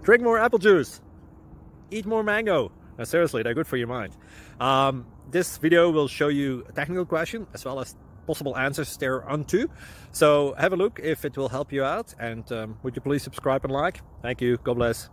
Drink more apple juice. Eat more mango. Seriously, they're good for your mind. This video will show you a technical question as well as possible answers thereunto. So have a look if it will help you out, and would you please subscribe and like? Thank you. God bless.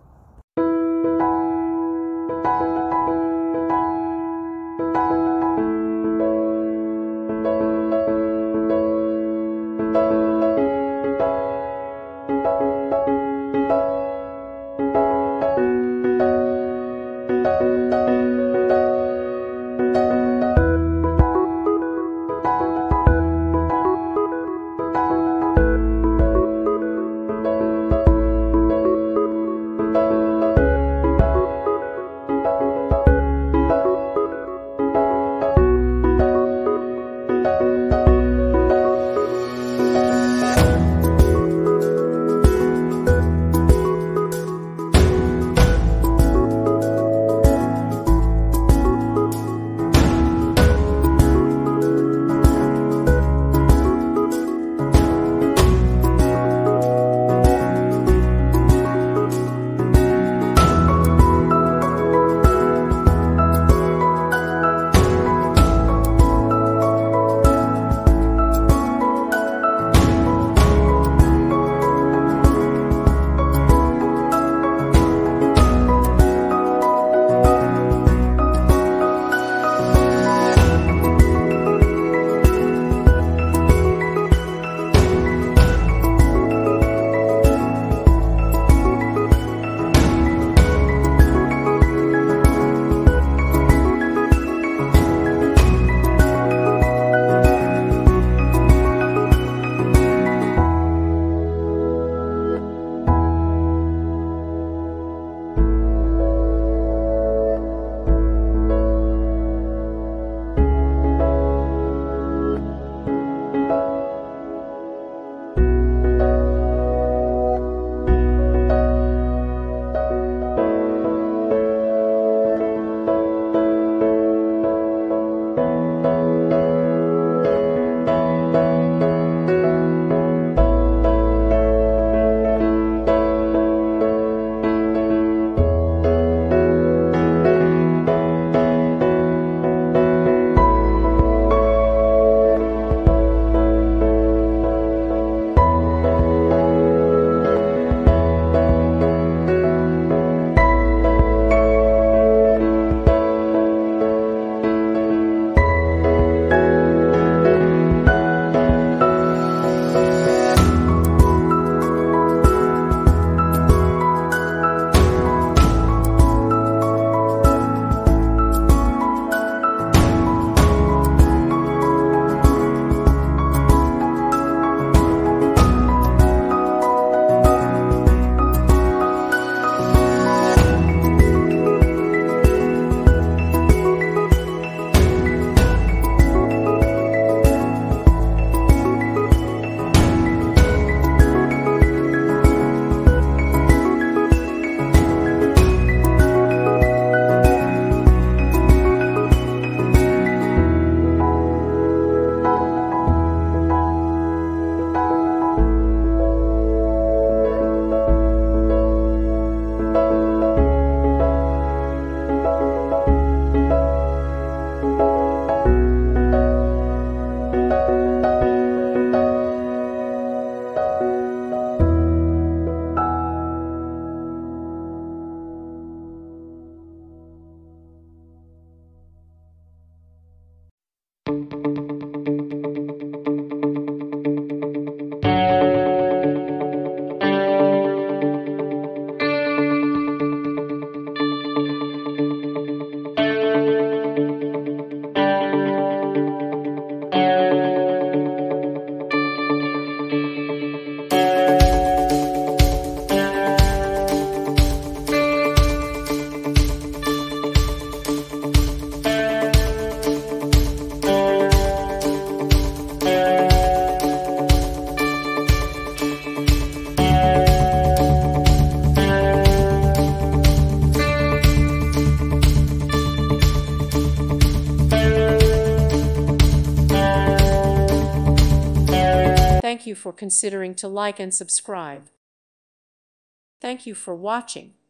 Thank you for considering to like and subscribe. Thank you for watching.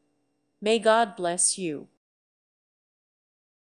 May God bless you.